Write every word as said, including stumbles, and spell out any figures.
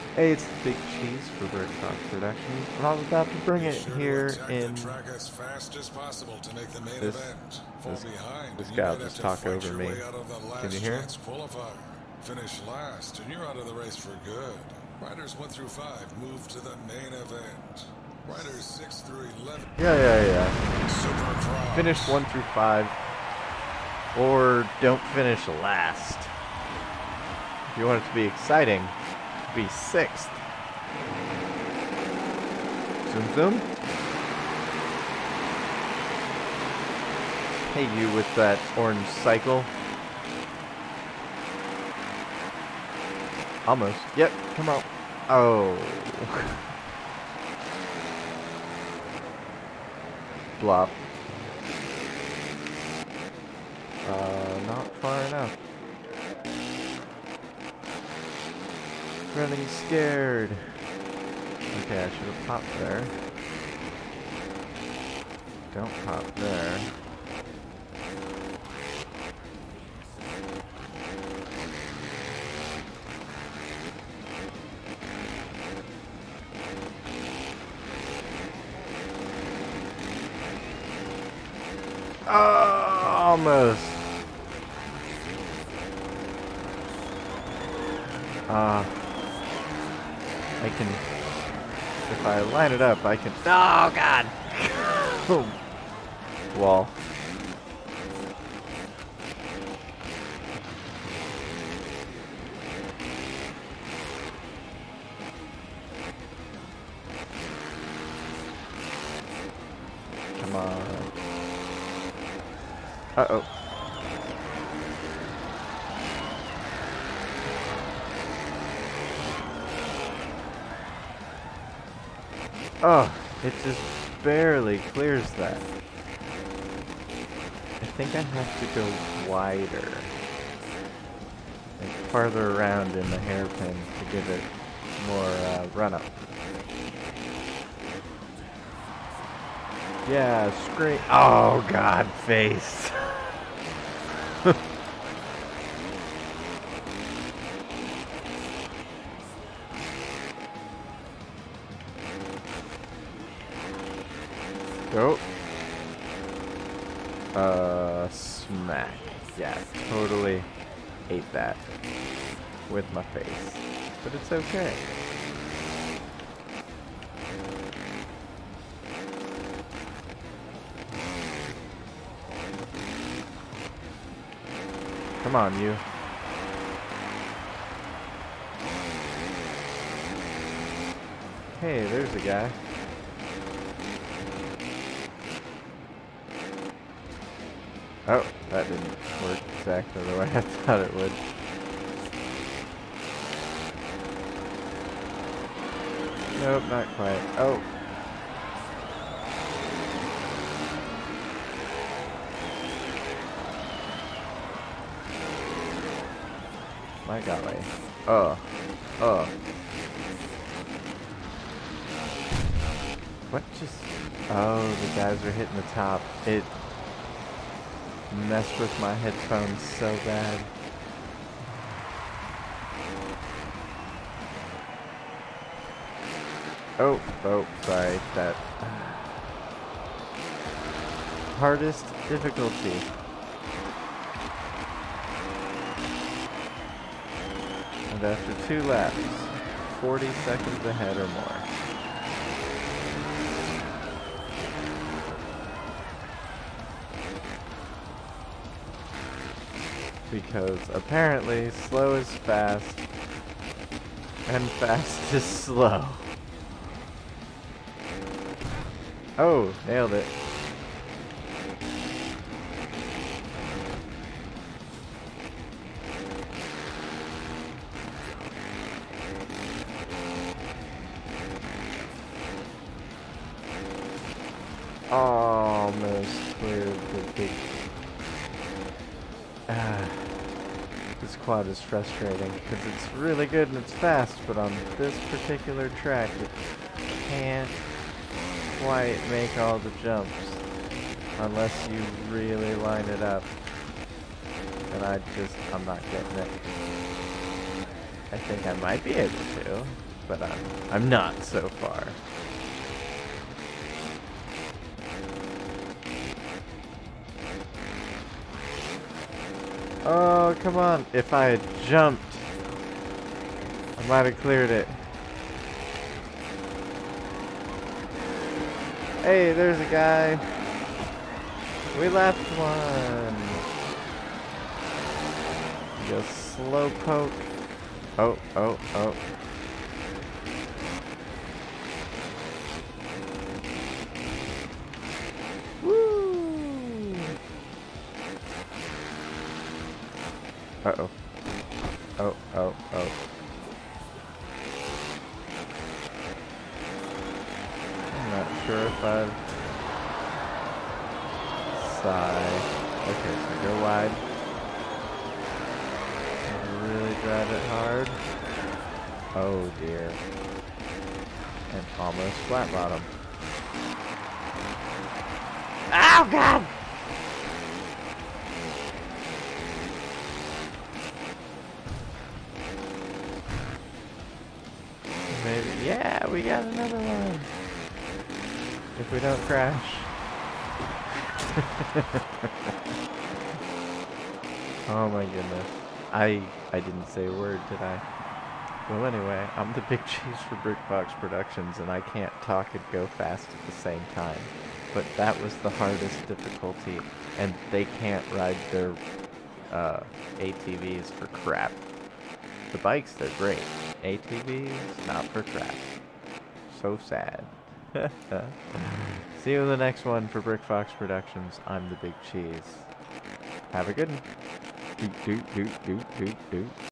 Hey, it's Big Cheese for Birdtalk Productions, and I'm about to bring it here in track as fast as possible to make the main this event. Fall this behind, this and you guy will might have just to talk fight over your me. way out of the Can you last hear? chance qualifier. Finish last, and you're out of the race for good. Riders one through five move to the main event. Riders six through eleven. Yeah, yeah, yeah. Supercross. Finish one through five, or don't finish last. If you want it to be exciting, be sixth. Zoom, zoom. Hey, you with that orange cycle. Almost. Yep, come on. Oh. Blop. Uh, not far enough. Running scared. Okay, I should have popped there. Don't pop there. Oh, almost. Uh, I can, if I line it up, I can, oh god! Wall. Come on. Uh-oh. Oh, it just barely clears that. I think I have to go wider. Like farther around in the hairpin to give it more uh, run-up. Yeah, scream. Oh, God, face. Go. Uh, smack. Yeah, totally ate that with my face. But it's okay. Come on, you. Hey, there's a guy. Oh, that didn't work exactly the way I thought it would. Nope, not quite. Oh. My golly. Oh. Oh. What just... Oh, the guys are hitting the top. It messed with my headphones so bad. Oh, oh, sorry. That... Hardest difficulty. And after two laps, forty seconds ahead or more. Because apparently slow is fast and fast is slow. Oh, nailed it. Almost cleared the big... Ah, this quad is frustrating because it's really good and it's fast, but on this particular track it can't quite make all the jumps unless you really line it up. And I just, I'm not getting it. I think I might be able to. but I'm, I'm not so far. Oh, come on. If I had jumped, I might have cleared it. Hey, there's a guy. We left one. Just slow poke. Oh, oh, oh. Woo! Uh-oh. Oh, oh, oh. I'm not sure if I've... Sigh. Okay, so go wide. Really drive it hard. Oh dear. And almost flat bottom. Oh god! Maybe, yeah, we got another one. If we don't crash. Oh my goodness. I I didn't say a word, did I? Well anyway, I'm the big cheese for Brickbox Productions and I can't talk and go fast at the same time. But that was the hardest difficulty and they can't ride their uh, A T Vs for crap. The bikes, they're great. A T Vs, not for crap. So sad. See you in the next one for Brickbox Productions. I'm the Big Cheese. Have a good one. Doot, doot, doot, doot, doot, doot.